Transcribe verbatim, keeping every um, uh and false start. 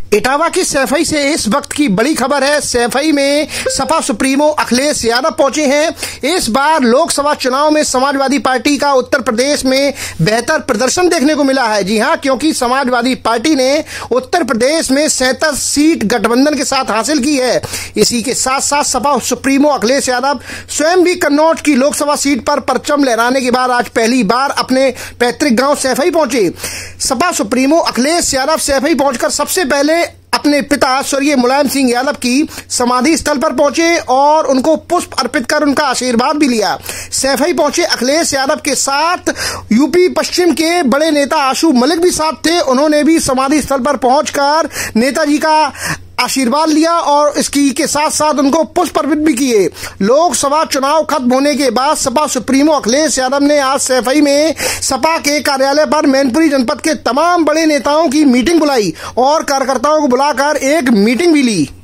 इटावा की सैफई से इस वक्त की बड़ी खबर है। सैफई में सपा सुप्रीमो अखिलेश यादव पहुंचे हैं। इस बार लोकसभा चुनाव में समाजवादी पार्टी का उत्तर प्रदेश में बेहतर प्रदर्शन देखने को मिला है। जी हां, क्योंकि समाजवादी पार्टी ने उत्तर प्रदेश में सैंतीस सीट गठबंधन के साथ हासिल की है। इसी के साथ साथ सपा सुप्रीमो अखिलेश यादव स्वयं भी कन्नौज की लोकसभा सीट पर परचम लहराने के बाद आज पहली बार अपने पैतृक गांव सैफई पहुंचे। सपा सुप्रीमो अखिलेश यादव सैफई पहुंचकर सबसे पहले अपने पिता स्वर्गीय मुलायम सिंह यादव की समाधि स्थल पर पहुंचे और उनको पुष्प अर्पित कर उनका आशीर्वाद भी लिया। सैफई पहुंचे अखिलेश यादव के साथ यूपी पश्चिम के बड़े नेता आशू मलिक भी साथ थे। उन्होंने भी समाधि स्थल पर पहुंचकर नेताजी का आशीर्वाद लिया और इसकी के साथ साथ उनको पुष्प अर्पित भी किए। लोकसभा चुनाव खत्म होने के बाद सपा सुप्रीमो अखिलेश यादव ने आज सैफई में सपा के कार्यालय पर मैनपुरी जनपद के तमाम बड़े नेताओं की मीटिंग बुलाई और कार्यकर्ताओं को बुलाकर एक मीटिंग भी ली।